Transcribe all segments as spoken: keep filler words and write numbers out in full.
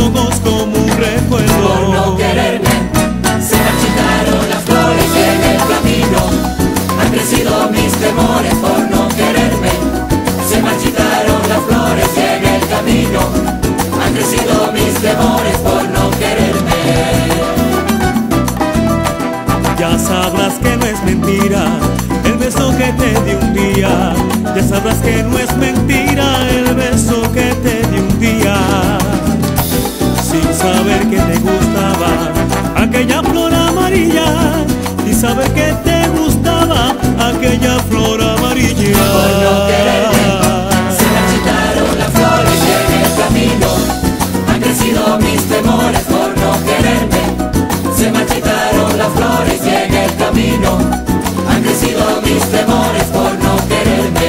ojos como un recuerdo. Por no quererme se marchitaron las flores y en el camino han crecido mis temores. Por no quererme se marchitaron las flores y en el camino han crecido mis temores. Por no quererme. Ya sabrás que no es mentira el beso que te di un día. Ya sabrás que no es mentira el beso que te di un día. Sin saber que te gustaba aquella flor amarilla, sin saber que te gustaba aquella flor amarilla. Por no quererme se marchitaron las flores y en el camino han crecido mis temores. Por no quererme se marchitaron las flores y en el camino han crecido mis temores. Por no quererme.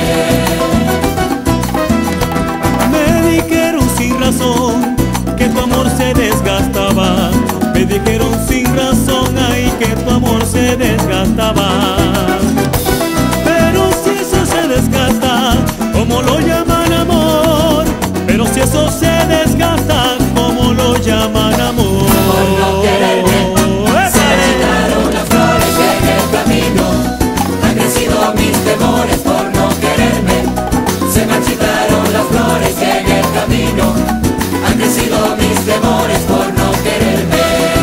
Me dijeron sin razón que tu amor se desgastaba. Me dijeron sin razón, ay, que tu amor se desgastaba. Pero si eso se desgasta, ¿cómo lo llaman amor? Pero si eso se desgasta, ¿cómo lo llaman amor? Por no quererme se marchitaron las flores y en el camino han crecido mis temores. Por no quererme se marchitaron las flores y en el camino han crecido mis temores. Por no quererme.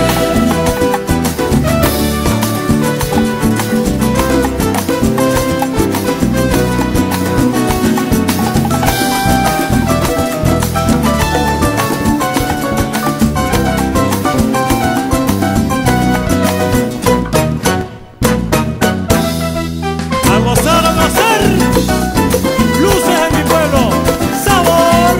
A gozar, a gozar, luces en mi pueblo, sabor.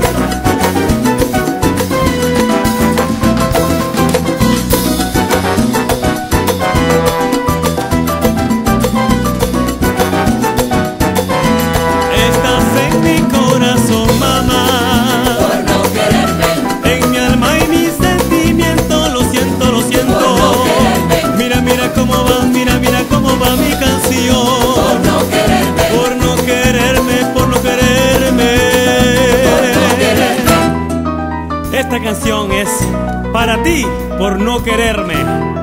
Estás en mi corazón, mamá. Por no quererme. En mi alma y mi sentimiento, lo siento, lo siento. Por no quererme. Mira, mira cómo va, mira, mira cómo va mi canción. Por no quererme. Por no quererme, por no quererme. Por no quererme. Esta canción es para ti, por no quererme.